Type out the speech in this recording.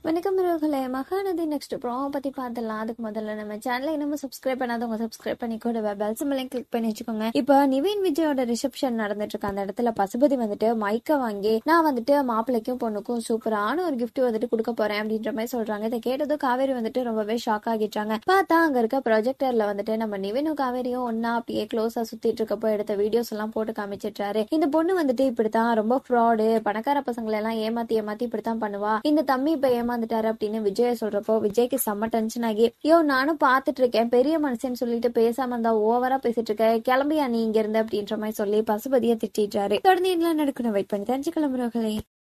வணக்கம் உறவுகளே, Mahanadi next promo பத்தி பார்த்துடலாம். அதுக்கு முதல்ல நம்ம சேனலை இன்னும் சப்ஸ்கிரைப் பண்ணாதவங்க சப்ஸ்கிரைப் பண்ணி கூட பெல் சிம்பலையும் கிளிக் பண்ணி வச்சுக்கோங்க. இப்போ நிவின் விஜயோட ரிசப்ஷன் நடந்துட்டு இருக்கு. அந்த இடத்துல பசுபதி வந்துட்டு மைக்க வாங்கி நான் வந்துட்டு மாப்பிள்ளைக்கும் பொண்ணுக்கும் சூப்பரான ஒரு கிஃப்ட் வந்துட்டு கொடுக்க போறேன் அப்படின்ற மாதிரி சொல்றாங்க. இதை கேட்டதும் காவேரி வந்துட்டு ரொம்பவே ஷாக் ஆகிட்டாங்க. பார்த்தா அங்க இருக்க ப்ரொஜெக்டர்ல வந்துட்டு நம்ம நிவினும் காவேரியும் ஒன்னா அப்படியே க்ளோஸா சுத்திட்டு இருக்கப்போ எடுத்த வீடியோஸ் எல்லாம் போட்டு காமிச்சிட்டாரு. இந்த பொண்ணு வந்துட்டு இப்படித்தான் ரொம்ப ஃப்ராடு, பணக்கார பசங்களை எல்லாம் ஏமாத்தி ஏமாத்தி இப்படித்தான் பண்ணுவா. இந்த தம்பி இப்ப ஏமாந்துட்டாரு அப்படின்னு விஜய சொல்றப்போ விஜய்க்கு செம்ம டென்ஷன் ஆகி, நானும் பாத்துட்டு இருக்கேன், பெரிய மனுஷன் சொல்லிட்டு பேசாம இருந்தா ஓவரா பேசிட்டு இருக்க, கிளம்பியா நீ இங்க இருந்து அப்படின்ற மாதிரி சொல்லி பசுபதியை திட்டாரு. தொடர்ந்து என்ன நடக்கணும் வெயிட் பண்ணி தெரிஞ்சுக்கலாம்.